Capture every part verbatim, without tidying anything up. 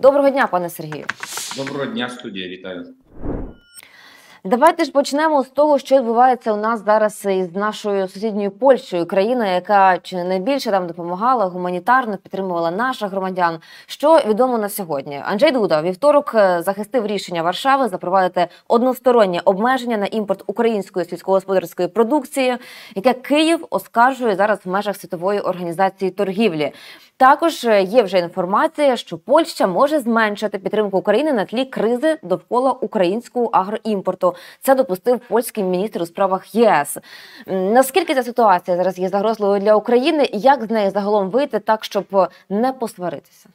Доброго дня, пане Сергію. Доброго дня, студія, вітаю. Давайте ж почнемо з того, що відбувається у нас зараз із нашою сусідньою Польщею, країна, яка чи не найбільше там допомагала, гуманітарно підтримувала наших громадян. Що відомо на сьогодні? Анджей Дуда вівторок захистив рішення Варшави запровадити одностороннє обмеження на імпорт української сільськогосподарської продукції, яке Київ оскаржує зараз в межах Світової організації торгівлі. Також є вже інформація, що Польща може зменшити підтримку України на тлі кризи довкола українського агроімпорту. Це допустив польський міністр у справах ЄС. Наскільки ця ситуація зараз є загрозливою для України і як з неї загалом вийти так, щоб не посваритися?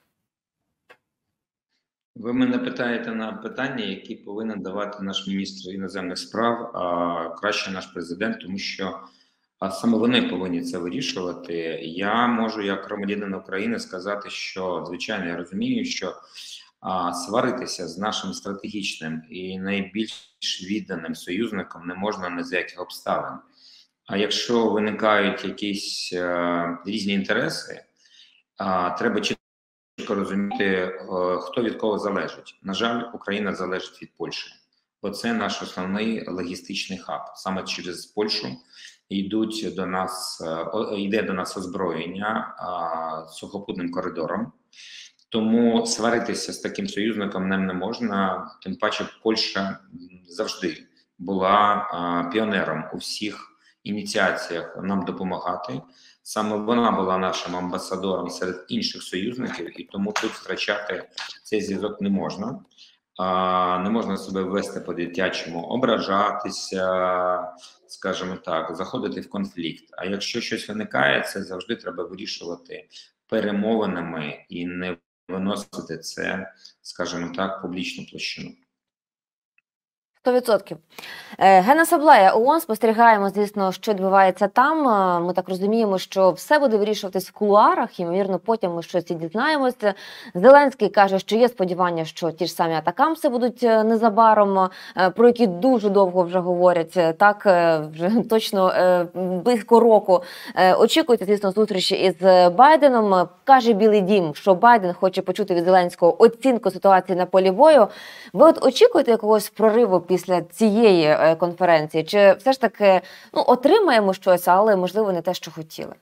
Ви мене питаєте на питання, які повинен давати наш міністр іноземних справ, а краще наш президент, тому що а саме вони повинні це вирішувати. Я можу, як громадянин України, сказати, що, звичайно, я розумію, що а, сваритися з нашим стратегічним і найбільш відданим союзником не можна ні за яких обставин. А якщо виникають якісь а, різні інтереси, а, треба чітко розуміти, а, хто від кого залежить. На жаль, Україна залежить від Польщі, бо це наш основний логістичний хаб. Саме через Польщу йдуть до нас, йде до нас озброєння а, сухопутним коридором. Тому сваритися з таким союзником нам не можна. Тим паче Польща завжди була а, піонером у всіх ініціаціях нам допомагати. Саме вона була нашим амбасадором серед інших союзників, і тому тут втрачати цей зв'язок не можна. А, не можна себе вести по-дитячому, ображатися, скажімо так, заходити в конфлікт. А якщо щось виникає, це завжди треба вирішувати перемовинами і не виносити це, скажімо так, в публічну площину. сто відсотків. Генасамблея ООН, спостерігаємо, звісно, що відбувається там. Ми так розуміємо, що все буде вирішуватись в кулуарах, і, ймовірно, потім ми щось і дізнаємося. Зеленський каже, що є сподівання, що ті ж самі атакамси будуть незабаром, про які дуже довго вже говорять, так, вже точно близько року. Очікуйте, звісно, зустрічі із Байденом. Каже Білий дім, що Байден хоче почути від Зеленського оцінку ситуації на полі бою. Ви от очікуєте якогось прориву після цієї конференції? Чи все ж таки ну, отримаємо щось, але, можливо, не те, що хотіли?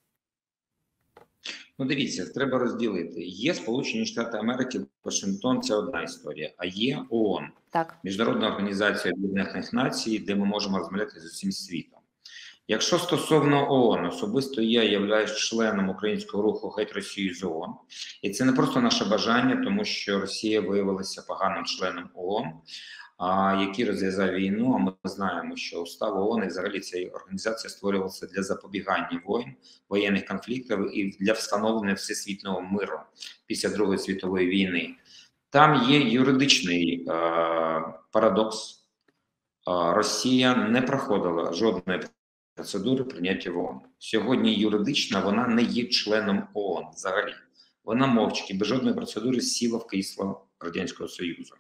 Ну, дивіться, треба розділити. Є Сполучені Штати Америки, Вашингтон – це одна історія, а є ООН, так. Міжнародна організація Об'єднаних Націй, де ми можемо розмовляти з усім світом. Якщо стосовно ООН, особисто я являюсь членом українського руху «Геть Росію з ООН». І це не просто наше бажання, тому що Росія виявилася поганим членом ООН, а, який розв'язав війну, а ми знаємо, що устав ООН і взагалі ця організація створювалася для запобігання воєн, воєнних конфліктів і для встановлення всесвітнього миру після Другої світової війни. Там є юридичний е, парадокс. Е, Росія не проходила жодної процедури прийняття в ООН. Сьогодні юридично вона не є членом ООН взагалі. Вона мовчки, без жодної процедури сіла в крісло Радянського Союзу.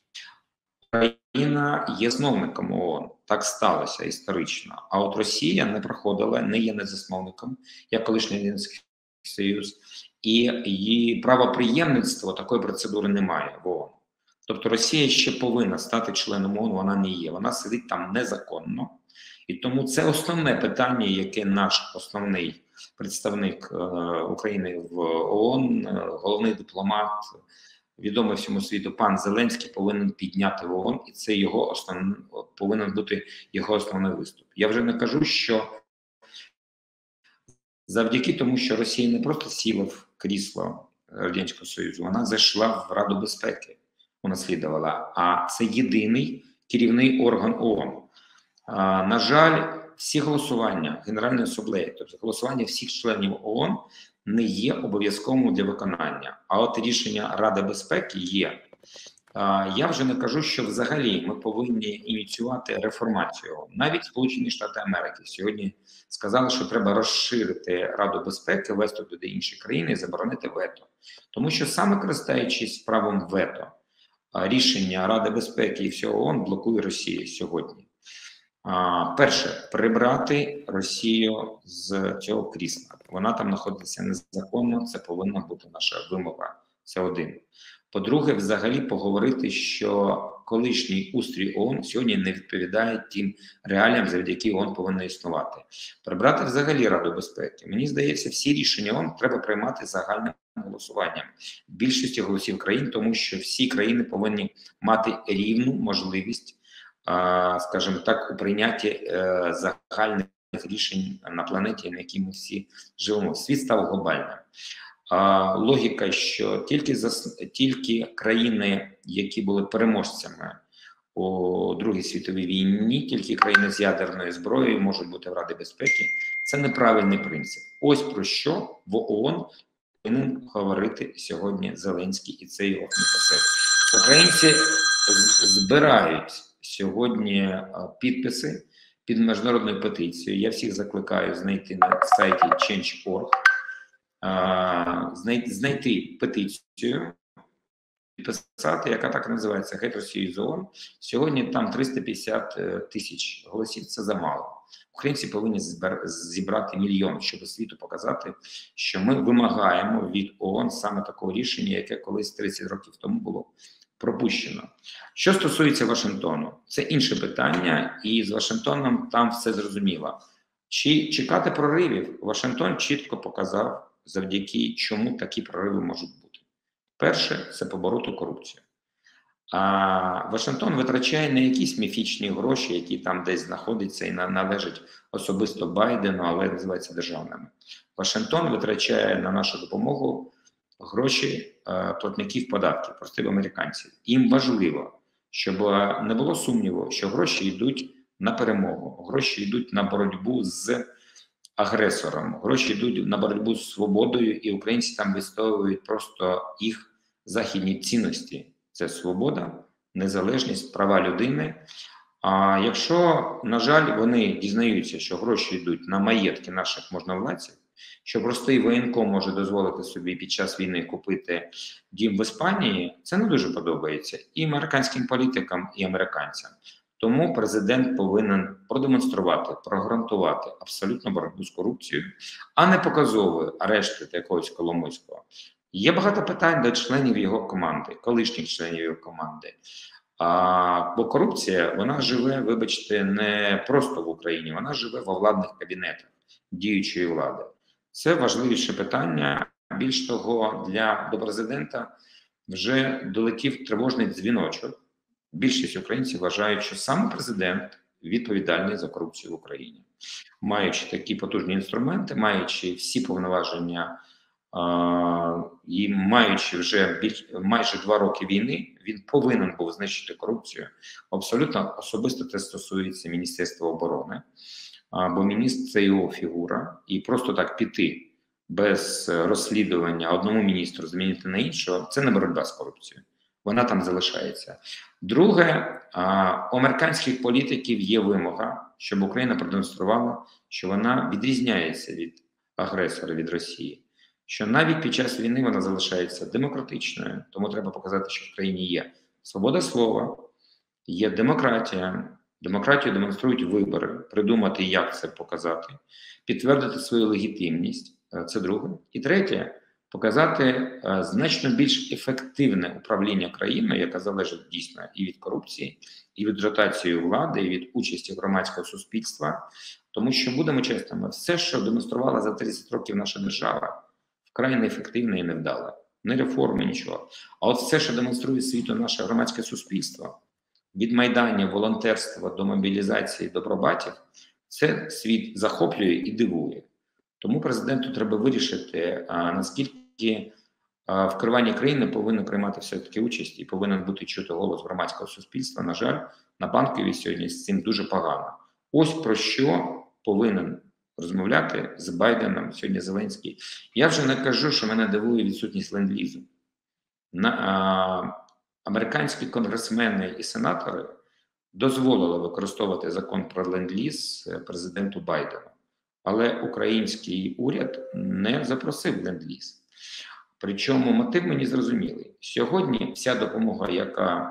Україна є засновником ООН, так сталося історично. А от Росія не проходила, не є незасновником, як колишній Радянський Союз, і її правоприємництво такої процедури немає в ООН. Тобто Росія ще повинна стати членом ООН, вона не є, вона сидить там незаконно. І тому це основне питання, яке наш основний представник е, України в ООН, е, головний дипломат, відомий всьому світу пан Зеленський повинен підняти в ООН, і це його основний, повинен бути його основний виступ. Я вже не кажу, що завдяки тому, що Росія не просто сіла в крісло Радянського Союзу, вона зайшла в Раду безпеки, унаслідувала, а це єдиний керівний орган ООН. А, на жаль, всі голосування Генеральної асамблеї, тобто голосування всіх членів ООН, не є обов'язковим для виконання. А от рішення Ради безпеки є. А, я вже не кажу, що взагалі ми повинні ініціювати реформацію. Навіть Сполучені Штати Америки сьогодні сказали, що треба розширити Раду безпеки, вести туди інші країни і заборонити вето. Тому що саме користуючись правом вето, рішення Ради безпеки і всього ООН блокує Росія сьогодні. А, перше, прибрати Росію з цього крісла. Вона там знаходиться незаконно, це повинна бути наша вимога Це один. По-друге, взагалі поговорити, що колишній устрій ООН сьогодні не відповідає тим реаліям, завдяки ООН повинна існувати. Прибрати взагалі Раду безпеки. Мені здається, всі рішення ООН треба приймати загальним голосуванням більшості голосів країн, тому що всі країни повинні мати рівну можливість, скажімо так, у прийнятті загальних рішень на планеті, на якій ми всі живемо. Світ став глобальним. А, логіка, що тільки за тільки країни, які були переможцями у Другій світовій війні, тільки країни з ядерною зброєю можуть бути в Раді безпеки. Це неправильний принцип. Ось про що в ООН повинен говорити сьогодні Зеленський, і це його посил. Українці збирають сьогодні підписи під міжнародною петицією. Я всіх закликаю знайти на сайті чендж крапка орг. Знайти, знайти петицію, підписати, яка так називається «Геть Росію з ООН». Сьогодні там триста п'ятдесят тисяч голосів, це замало. Українці повинні зібрати мільйон, щоб світу показати, що ми вимагаємо від ООН саме такого рішення, яке колись тридцять років тому було пропущено. Що стосується Вашингтону, це інше питання, і з Вашингтоном там все зрозуміло. Чи чекати проривів? Вашингтон чітко показав, завдяки чому такі прориви можуть бути. Перше – це побороти корупцію. А Вашингтон витрачає не якісь міфічні гроші, які там десь знаходяться і належать особисто Байдену, але називаються державними. Вашингтон витрачає на нашу допомогу гроші е, платників податків, простих американців. Їм важливо, щоб не було сумніву, що гроші йдуть на перемогу, гроші йдуть на боротьбу з агресором, гроші йдуть на боротьбу з свободою, і українці там відстоюють просто їх західні цінності. Це свобода, незалежність, права людини. А якщо, на жаль, вони дізнаються, що гроші йдуть на маєтки наших можновладців, що простий воєнком може дозволити собі під час війни купити дім в Іспанії, це не дуже подобається і американським політикам, і американцям. Тому президент повинен продемонструвати, прогарантувати абсолютно боротьбу з корупцією, а не показовою арешти якогось Коломойського. Є багато питань до членів його команди, колишніх членів його команди. А, бо корупція, вона живе, вибачте, не просто в Україні, вона живе во владних кабінетах діючої влади. Це важливіше питання. Більш того, для до президента вже долетів тривожний дзвіночок. Більшість українців вважають, що саме президент відповідальний за корупцію в Україні. Маючи такі потужні інструменти, маючи всі повноваження а, і маючи вже більш, майже два роки війни, він повинен був знищити корупцію. Абсолютно особисто це стосується Міністерства оборони, а, бо міністр – це його фігура, і просто так піти без розслідування одному міністру, змінити на іншого – це не боротьба з корупцією. Вона там залишається. Друге, у американських політиків є вимога, щоб Україна продемонструвала, що вона відрізняється від агресора, від Росії. Що навіть під час війни вона залишається демократичною. Тому треба показати, що в країні є свобода слова, є демократія. Демократію демонструють вибори, придумати, як це показати, підтвердити свою легітимність. Це друге. І третє, показати е, значно більш ефективне управління країною, яка залежить дійсно і від корупції, і від ротації влади, і від участі громадського суспільства. Тому що, будемо чесними, все, що демонструвала за тридцять років наша держава, вкрай неефективне і невдале. Не реформи, нічого. А от все, що демонструє світу наше громадське суспільство, від майданів, волонтерства до мобілізації, до пробатів, це світ захоплює і дивує. Тому президенту треба вирішити, а, наскільки а, в керуванні країни повинен приймати все-таки участь і повинен бути чути голос громадського суспільства. На жаль, на Банковій сьогодні з цим дуже погано. Ось про що повинен розмовляти з Байденом сьогодні Зеленський. Я вже не кажу, що мене дивує відсутність ленд-лізу. На, а, американські конгресмени і сенатори дозволили використовувати закон про ленд-ліз президенту Байдену. Але український уряд не запросив ленд-ліз. Причому мотив мені зрозумілий. Сьогодні вся допомога, яка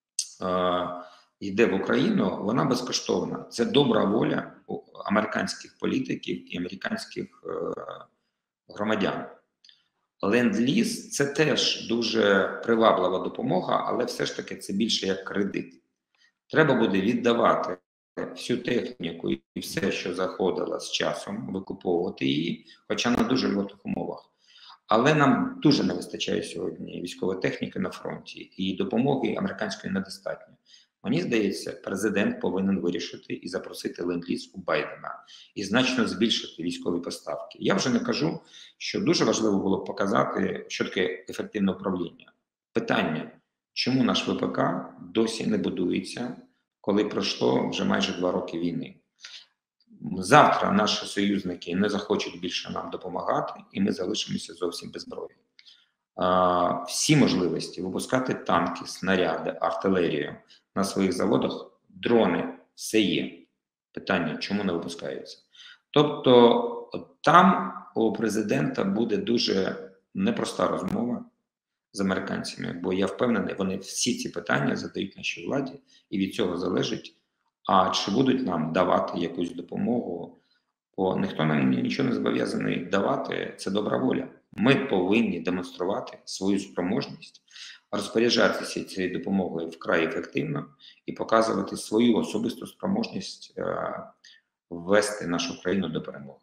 е, йде в Україну, вона безкоштовна. Це добра воля американських політиків і американських е, громадян. Ленд-ліз – це теж дуже приваблива допомога, але все ж таки це більше як кредит. Треба буде віддавати всю техніку і все, що заходило з часом, викуповувати її, хоча на дуже льготних умовах. Але нам дуже не вистачає сьогодні військової техніки на фронті, і допомоги американської недостатньо. Мені здається, президент повинен вирішити і запросити ленд-ліз у Байдена і значно збільшити військові поставки. Я вже не кажу, що дуже важливо було б показати, що таке ефективне управління. Питання, чому наш ВПК досі не будується, коли пройшло вже майже два роки війни? Завтра наші союзники не захочуть більше нам допомагати, і ми залишимося зовсім без зброї. А, всі можливості випускати танки, снаряди, артилерію на своїх заводах, дрони, все є. Питання, чому не випускаються? Тобто там у президента буде дуже непроста розмова з американцями, бо я впевнений, вони всі ці питання задають нашій владі, і від цього залежить, а чи будуть нам давати якусь допомогу, бо ніхто нам нічого не зобов'язаний давати, це добра воля. Ми повинні демонструвати свою спроможність, розпоряджатися цією допомогою вкрай ефективно і показувати свою особисту спроможність е, ввести нашу країну до перемоги.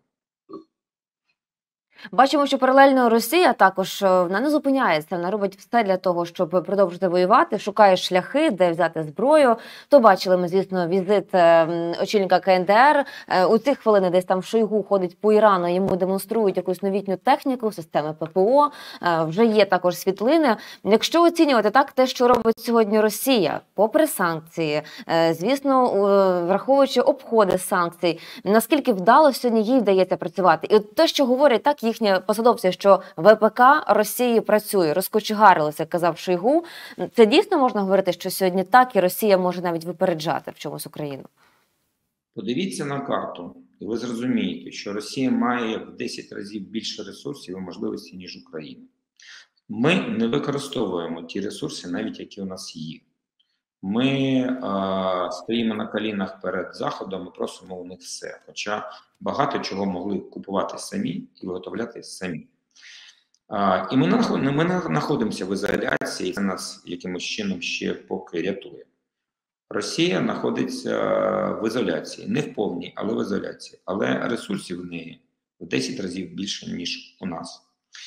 Бачимо, що паралельно Росія також е, вона не зупиняється, вона робить все для того, щоб продовжити воювати, шукає шляхи, де взяти зброю. То бачили ми, звісно, візит е, м, очільника КНДР. Е, у ці хвилини десь там Шойгу ходить по Ірану, йому демонструють якусь новітню техніку, системи ППО. Е, вже є також світлини. Якщо оцінювати так те, що робить сьогодні Росія, попри санкції, е, звісно, е, враховуючи обходи санкцій, наскільки вдало сьогодні їй вдається працювати. І от те, що говорять так їхні посадовці, що ВПК Росії працює, розкочегарилося, казав Шойгу. Це дійсно можна говорити, що сьогодні так, і Росія може навіть випереджати в чомусь Україну? Подивіться на карту, і ви зрозумієте, що Росія має в десять разів більше ресурсів і можливостей, ніж Україна. Ми не використовуємо ті ресурси, навіть які у нас є. Ми е, стоїмо на колінах перед Заходом і просимо у них все. Хоча багато чого могли купувати самі і виготовляти самі. Е, і ми, ми знаходимося в ізоляції, і це нас якимось чином ще поки рятує. Росія знаходиться в ізоляції, не в повній, але в ізоляції. Але ресурсів в неї в десять разів більше, ніж у нас.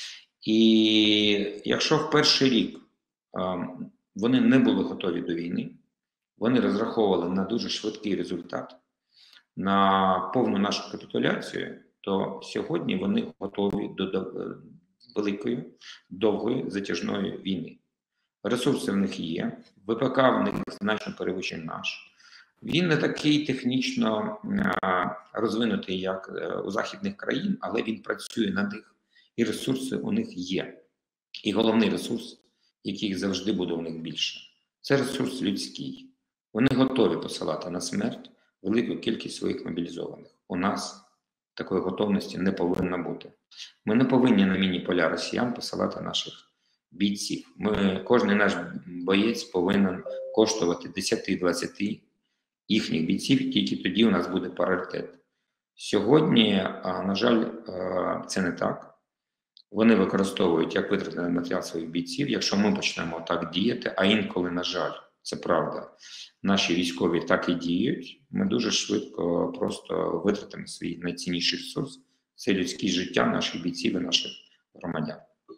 І якщо в перший рік е, вони не були готові до війни, вони розраховували на дуже швидкий результат, на повну нашу капітуляцію, то сьогодні вони готові до великої, довгої, затяжної війни. Ресурси в них є, ВПК в них значно перевищує наш. Він не такий технічно розвинутий, як у західних країн, але він працює на них, і ресурси у них є. І головний ресурс, яких завжди буде у них більше, це ресурс людський. Вони готові посилати на смерть велику кількість своїх мобілізованих. У нас такої готовності не повинно бути. Ми не повинні на міні-поля росіян посилати наших бійців. Ми, кожен наш боєць повинен коштувати десять-двадцять їхніх бійців, тільки тоді у нас буде паритет. Сьогодні, на жаль, це не так. Вони використовують як витратний матеріал своїх бійців. Якщо ми почнемо так діяти, а інколи, на жаль, це правда, наші військові так і діють, ми дуже швидко просто витратимо свій найцінніший ресурс – це людське життя наших бійців і наших громадян.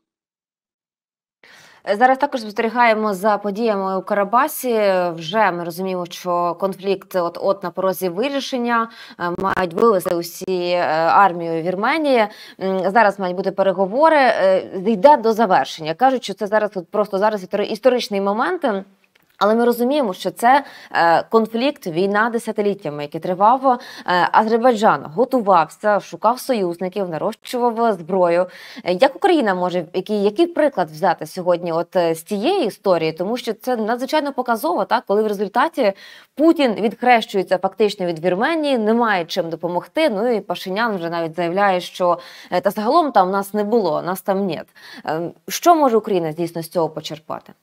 Зараз також спостерігаємо за подіями у Карабасі. Вже ми розуміємо, що конфлікт от-от на порозі вирішення. Мають вивезти усі армію Вірменії. Зараз мають бути переговори. Йде до завершення. Кажуть, що це зараз от просто зараз історичний момент. Але ми розуміємо, що це е, конфлікт, війна десятиліттями, який тривав. Е, Азербайджан готувався, шукав союзників, нарощував зброю. Е, як Україна може, який, який приклад взяти сьогодні от е, з цієї історії? Тому що це надзвичайно показово, так, коли в результаті Путін відхрещується фактично від Вірменії, немає чим допомогти. Ну і Пашинян вже навіть заявляє, що е, та загалом там нас не було, нас там нет. Е, що може Україна дійсно з цього почерпати?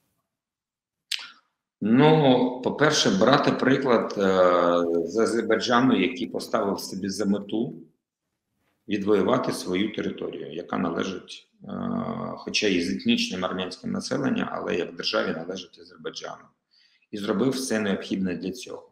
Ну, по-перше, брати приклад е, з Азербайджану, який поставив собі за мету відвоювати свою територію, яка належить хоча і з етнічним армянським населенням, але як державі належить Азербайджану. І зробив все необхідне для цього.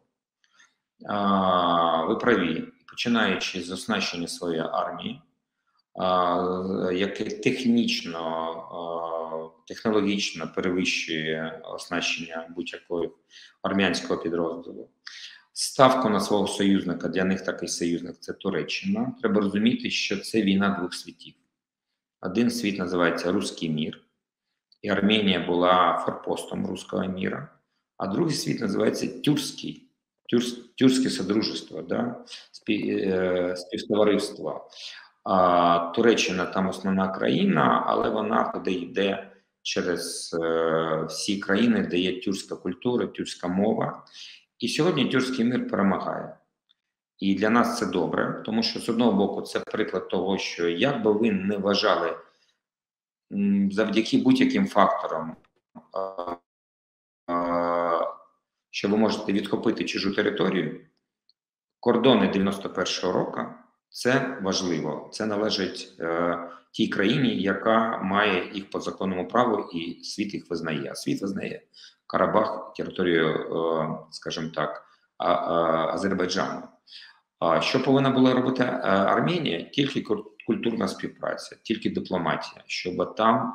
Ви праві, починаючи з оснащення своєї армії, яке технічно, технологічно перевищує оснащення будь-якого армянського підрозділу. Ставку на свого союзника, для них такий союзник – це Туреччина. Треба розуміти, що це війна двох світів. Один світ називається Руський мір, і Арменія була форпостом Руського міра, а другий світ називається Тюркський. Тюркське Содружество, да? Співтовариство. А Туреччина там основна країна, але вона туди йде через е, всі країни, де є тюркська культура, тюркська мова. І сьогодні тюркський мір перемагає. І для нас це добре, тому що з одного боку це приклад того, що як би ви не вважали завдяки будь-яким факторам, що ви можете відхопити чужу територію, кордони дев'яносто першого року – це важливо. Це належить е, тій країні, яка має їх по законному праву, і світ їх визнає. А світ визнає Карабах, територію, е, скажімо так, а, а, Азербайджану. А що повинна була робити Арменія? Тільки культурна співпраця, тільки дипломатія, щоб там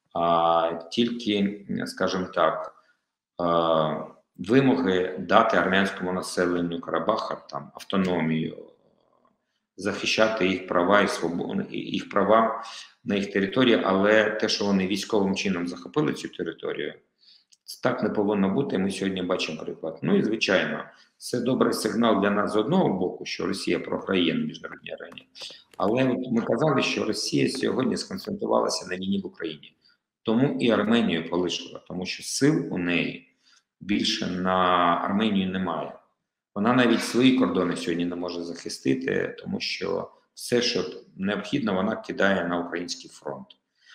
а, тільки, скажімо так, а, вимоги дати армянському населенню Карабаха там автономію, захищати їх права і свободу, їх права на їх території, але те, що вони військовим чином захопили цю територію, так не повинно бути. Ми сьогодні бачимо приклад. Ну і звичайно, це добрий сигнал для нас з одного боку, що Росія програє на міжнародній арені. Але ми казали, що Росія сьогодні сконцентрувалася на війні в Україні. Тому і Арменію полишила, тому що сил у неї більше на Арменію немає. Вона навіть свої кордони сьогодні не може захистити, тому що все, що необхідно, вона кидає на український фронт.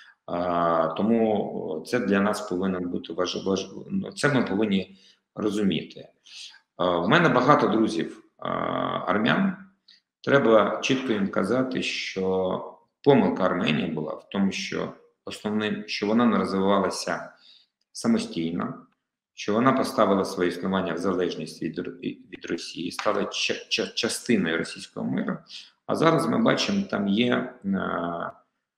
А, тому це для нас повинен бути важливо. Це ми повинні розуміти. А, в мене багато друзів а, армян. Треба чітко їм казати, що помилка Арменії була в тому, що основним, що вона не розвивалася самостійно, що вона поставила своє існування в залежність від, від Росії, стала ча ча частиною російського миру. А зараз ми бачимо, там є а, а,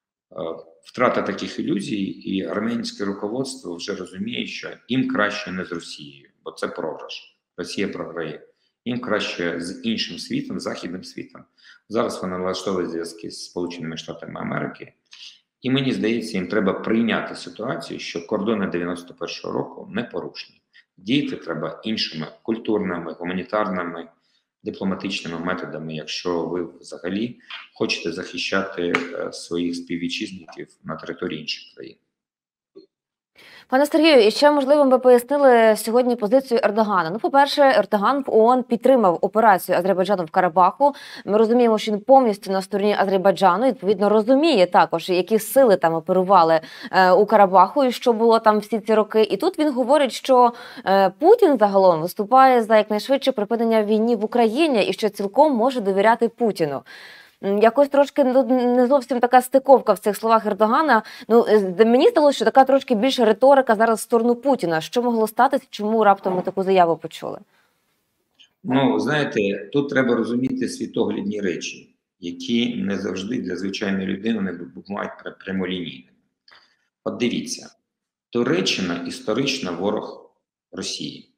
втрата таких ілюзій, і армянське руководство вже розуміє, що їм краще не з Росією, бо це програш. Росія програє. Їм краще з іншим світом, західним світом. Зараз вони налаштовують зв'язки з Сполученими Штатами Америки. І мені здається, їм треба прийняти ситуацію, що кордони дев'яносто першого року не порушені. Діяти треба іншими культурними, гуманітарними, дипломатичними методами, якщо ви взагалі хочете захищати своїх співвітчизників на території інших країн. Пане Сергію, і ще, можливо, ви пояснили сьогодні позицію Ердогана. Ну, по-перше, Ердоган в ООН підтримав операцію Азербайджану в Карабаху. Ми розуміємо, що він повністю на стороні Азербайджану, і, відповідно, розуміє також, які сили там оперували е, у Карабаху і що було там всі ці роки. І тут він говорить, що е, Путін загалом виступає за якнайшвидше припинення війни в Україні і що цілком може довіряти Путіну. Якось трошки не зовсім така стиковка в цих словах Ердогана. Ну, мені здалося, що така трошки більше риторика зараз в сторону Путіна. Що могло статися, чому раптом ми таку заяву почули? Ну, знаєте, тут треба розуміти світоглядні речі, які не завжди для звичайної людини не бувають прямолінійними. От дивіться, Туреччина історично ворог Росії.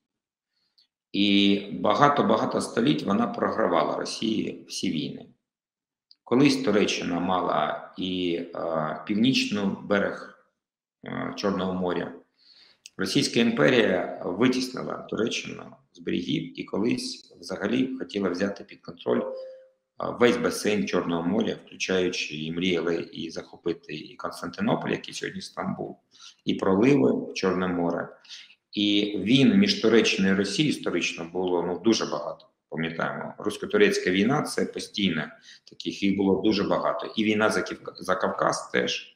І багато-багато століть вона програвала Росії всі війни. Колись Туреччина мала і е, північний берег е, Чорного моря. Російська імперія витіснила Туреччину з берегів і колись взагалі хотіла взяти під контроль е, весь басейн Чорного моря, включаючи і мріяли і захопити і Константинополь, який сьогодні Стамбул, і проливи в Чорне море. І війн між Туреччиною і Росією історично було ну, дуже багато. Пам'ятаємо, русько-турецька війна – це постійно, таких їх було дуже багато. І війна за, Ківка... за Кавказ теж.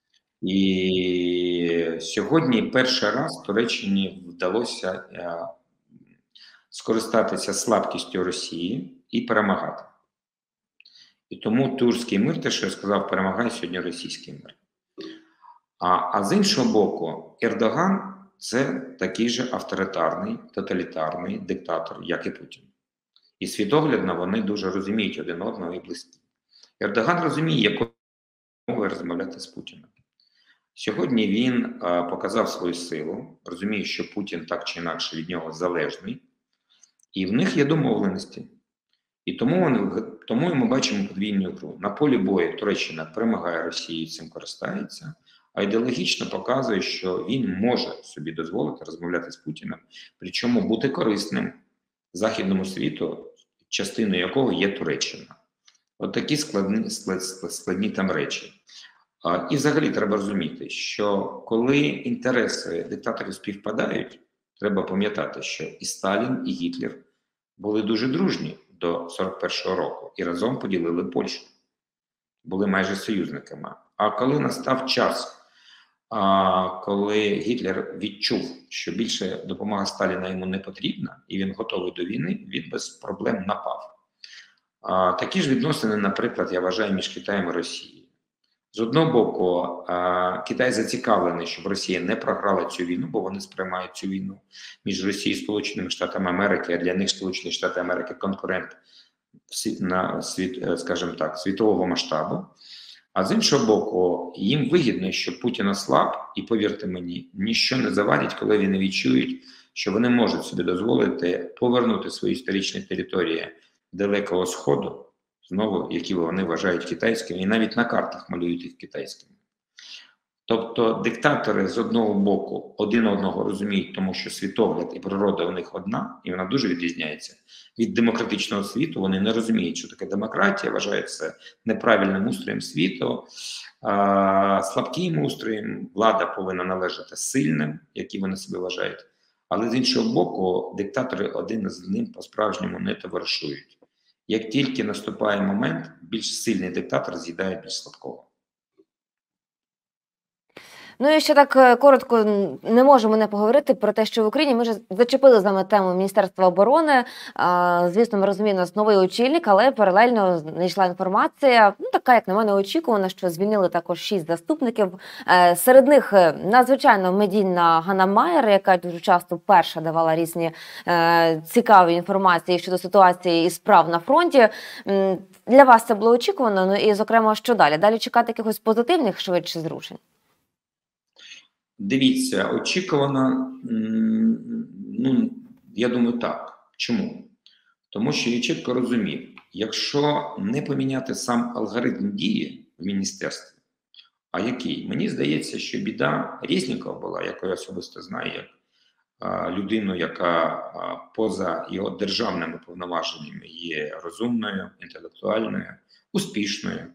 І сьогодні перший раз Туреччині вдалося е... скористатися слабкістю Росії і перемагати. І тому турський мир, те, що я сказав, перемагає сьогодні російський мир. А, а з іншого боку, Ердоган – це такий же авторитарний, тоталітарний диктатор, як і Путін. І світоглядно вони дуже розуміють один одного і близькі. Ердоган розуміє, якою мовою розмовляти з Путіним. Сьогодні він а, показав свою силу, розуміє, що Путін так чи інакше від нього залежний, і в них є домовленості. І тому, вони, тому ми бачимо подвійну гру. На полі бою Туреччина перемагає Росію, цим користається, а ідеологічно показує, що він може собі дозволити розмовляти з Путіним, причому бути корисним західному світу, частиною якого є Туреччина. От такі складні, складні там речі. І взагалі треба розуміти, що коли інтереси диктаторів співпадають, треба пам'ятати, що і Сталін, і Гітлер були дуже дружні до сорок першого року і разом поділили Польщу. Були майже союзниками. А коли настав час, а, коли Гітлер відчув, що більше допомога Сталіна йому не потрібна, і він готовий до війни, він без проблем напав. А, такі ж відносини, наприклад, я вважаю, між Китаєм і Росією. З одного боку, а, Китай зацікавлений, щоб Росія не програла цю війну, бо вони сприймають цю війну між Росією і Сполученими Штатами Америки, а для них Сполучені Штати Америки конкурент на світ, скажімо так, світового масштабу. А з іншого боку, їм вигідно, що Путін ослаб, і повірте мені, ніщо не завадить, коли вони відчують, що вони можуть собі дозволити повернути свої історичні території Далекого Сходу, знову, які вони вважають китайськими, і навіть на картах малюють їх китайськими. Тобто диктатори з одного боку один одного розуміють, тому що світогляд і природа у них одна, і вона дуже відрізняється від демократичного світу. Вони не розуміють, що таке демократія, вважають це неправильним устроєм світу, а, слабким устроєм. Влада повинна належати сильним, які вони себе вважають. Але з іншого боку, диктатори один з ним по-справжньому не товаришують. Як тільки наступає момент, більш сильний диктатор з'їдає більш слабкого. Ну і ще так коротко, не можемо не поговорити про те, що в Україні ми вже зачепили з вами тему Міністерства оборони. А, звісно, ми розуміємо, у нас новий очільник, але паралельно знайшла інформація, ну така, як на мене, очікувана, що звільнили також шість заступників. Е, серед них надзвичайно медійна Ганна Маєр, яка дуже часто перша давала різні е, цікаві інформації щодо ситуації і справ на фронті. М, для вас це було очікувано, ну і, зокрема, що далі? Далі чекати якихось позитивних швидше зрушень? Дивіться, очікувано, ну, я думаю, так. Чому? Тому що я чітко розумів, якщо не поміняти сам алгоритм дії в міністерстві, а який? Мені здається, що біда Резнікова була, яку я особисто знаю, як а, людину, яка а, поза його державними повноваженнями є розумною, інтелектуальною, успішною.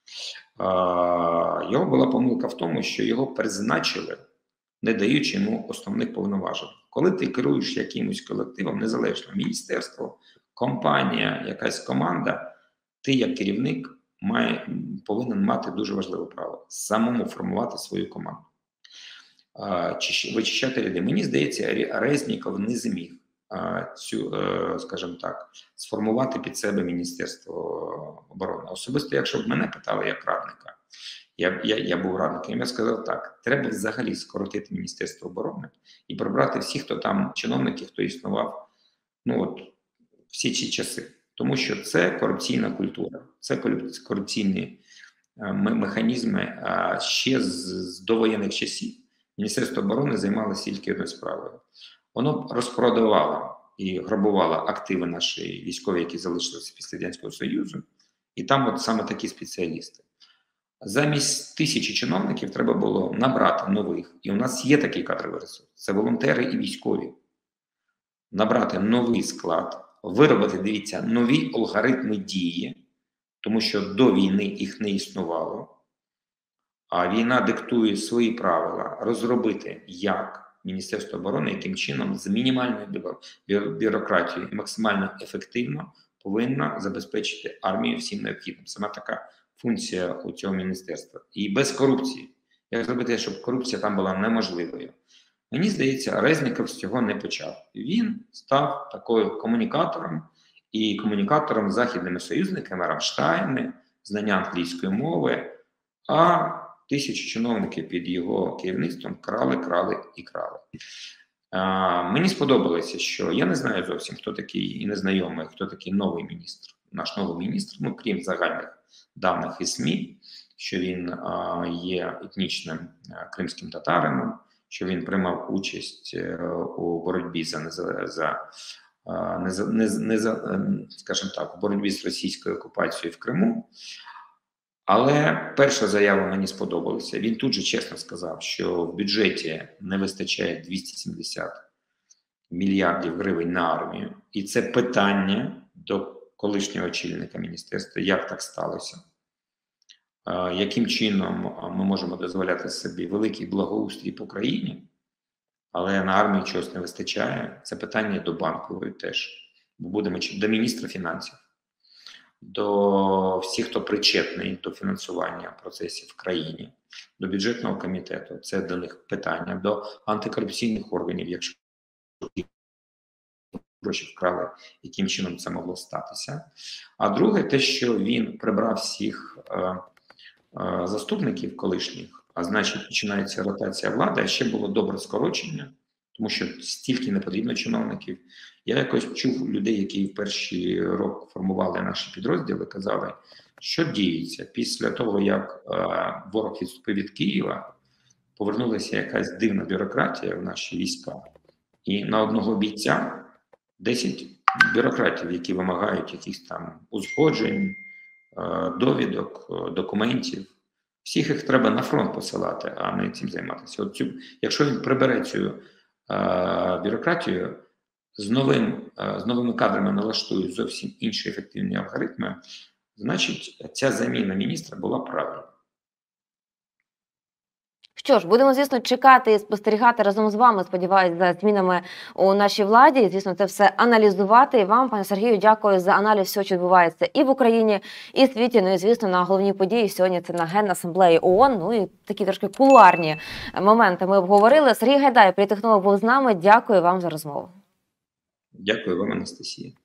А, його була помилка в тому, що його призначили, не даючи йому основних повноважень. Коли ти керуєш якимось колективом, незалежно міністерство, компанія, якась команда, ти як керівник має, повинен мати дуже важливе право – самому формувати свою команду, вичищати ряди. Мені здається, Резніков не зміг цю, скажімо так, сформувати під себе Міністерство оборони. Особисто, якщо б мене питали як радника, Я, я, я був радником, я сказав так, треба взагалі скоротити Міністерство оборони і прибрати всіх, хто там, чиновників, хто існував, ну от, всі ці часи. Тому що це корупційна культура, це корупційні механізми. А ще з, з довоєнних часів Міністерство оборони займалося тільки одною справою. Воно розпродавало і грабувало активи наші військові, які залишилися після Радянського Союзу, і там от саме такі спеціалісти. Замість тисячі чиновників треба було набрати нових. І у нас є такий кадровий ресурс. Це волонтери і військові. Набрати новий склад, виробити, дивіться, нові алгоритми дії, тому що до війни їх не існувало. А війна диктує свої правила. Розробити, як Міністерство оборони, яким чином з мінімальною бюро бюрократією і максимально ефективно повинна забезпечити армію всім необхідним. Саме така функція у цього міністерства. І без корупції. Як зробити, щоб корупція там була неможливою? Мені здається, Резніков з цього не почав. Він став такою комунікатором, і комунікатором з західними союзниками, Рамштайни, знання англійської мови, а тисячі чиновників під його керівництвом крали, крали і крали. А, мені сподобалося, що я не знаю зовсім, хто такий, і незнайомий, хто такий новий міністр. Наш новий міністр, ну, крім загальних даних і СМІ, що він а, є етнічним а, кримським татарином, що він приймав участь а, у боротьбі за, за, за, а, не за, не, не за, скажімо так, у боротьбі з російською окупацією в Криму. Але перша заява мені сподобалася. Він тут же чесно сказав, що в бюджеті не вистачає двісті сімдесят мільярдів гривень на армію. І це питання до колишнього очільника міністерства, як так сталося. Яким чином ми можемо дозволяти собі великий благоустрій по країні, але на армію чогось не вистачає. Це питання до Банкової теж. Ми будемо до міністра фінансів, до всіх, хто причетний до фінансування процесів в країні, до бюджетного комітету. Це до них питання, до антикорупційних органів, якщо гроші вкрали, яким чином це могло статися. А друге, те, що він прибрав всіх е, е, заступників колишніх, а значить починається ротація влади, а ще було добре скорочення, тому що стільки не потрібно чиновників. Я якось чув людей, які в перші роки формували наші підрозділи, казали, що діється після того, як е, ворог відступив від Києва, повернулася якась дивна бюрократія в наші війська. І на одного бійця десять бюрократів, які вимагають якихось там узгоджень, е, довідок, е, документів. Всіх їх треба на фронт посилати, а не цим займатися. От цю, якщо він прибере цю е, бюрократію, з, новим, е, з новими кадрами налаштують зовсім інші ефективні алгоритми, значить, ця заміна міністра була правильна. Що ж, будемо, звісно, чекати і спостерігати разом з вами, сподіваюся, за змінами у нашій владі. І, звісно, це все аналізувати. І вам, пане Сергію, дякую за аналіз всього, що відбувається і в Україні, і в світі. Ну і, звісно, на головні події сьогодні це на Генасамблеї ООН. Ну і такі трошки кулуарні моменти ми обговорили. Сергій Гайдай, політтехнолог, був з нами. Дякую вам за розмову. Дякую вам, Анастасія.